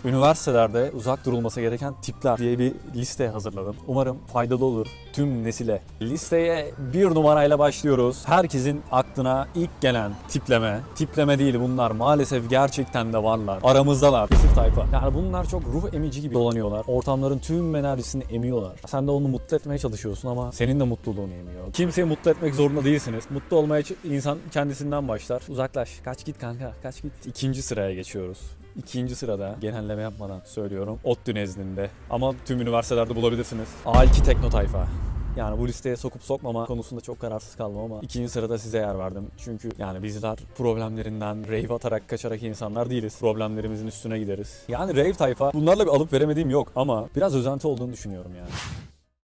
Üniversitelerde uzak durulması gereken tipler diye bir liste hazırladım. Umarım faydalı olur tüm nesile. Listeye 1 numarayla başlıyoruz. Herkesin aklına ilk gelen tipleme değil bunlar, maalesef gerçekten de varlar. Aramızdalar. Pasif tayfa. Yani bunlar çok ruh emici gibi dolanıyorlar. Ortamların tüm enerjisini emiyorlar. Sen de onu mutlu etmeye çalışıyorsun ama senin de mutluluğunu emiyor. Kimseyi mutlu etmek zorunda değilsiniz. Mutlu olmaya insan kendisinden başlar. Uzaklaş. Kaç git kanka. Kaç git. İkinci sıraya geçiyoruz. İkinci sırada, genelleme yapmadan söylüyorum, ODTÜ nezdinde ama tüm üniversitelerde bulabilirsiniz, A2 Tekno Tayfa. Yani bu listeye sokup sokmama konusunda çok kararsız kaldım ama ikinci sırada size yer verdim. Çünkü yani bizler problemlerinden rave atarak kaçarak insanlar değiliz. Problemlerimizin üstüne gideriz. Yani rave tayfa, bunlarla bir alıp veremediğim yok ama biraz özenti olduğunu düşünüyorum yani.